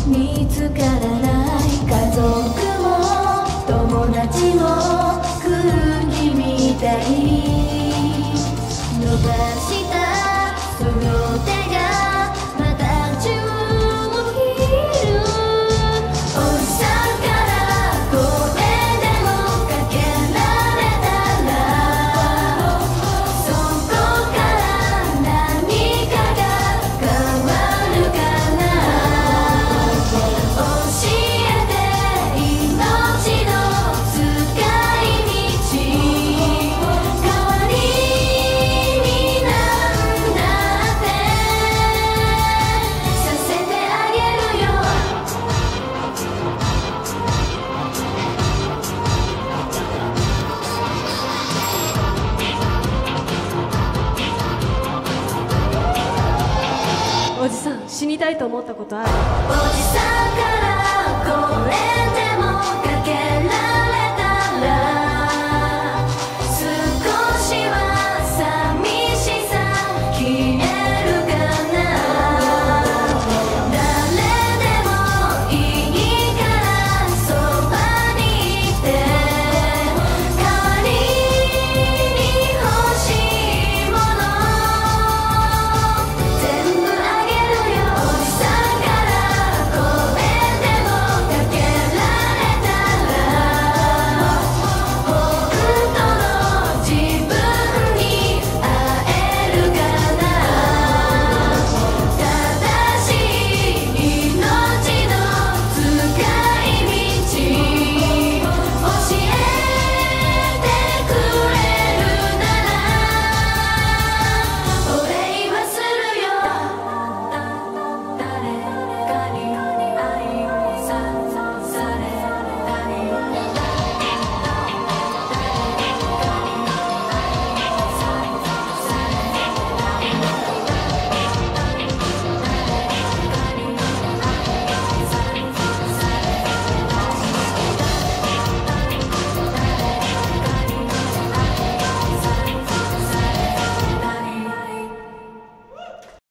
見つからない家族も友達も空気みたい伸ばしたその手がまた宙を切るおじさんから声でもかけられたらそこから何かが変わるかな教えて命の使い道代わりになんだってさせてあげるよおじさん死にたいと思ったことある？ おじさん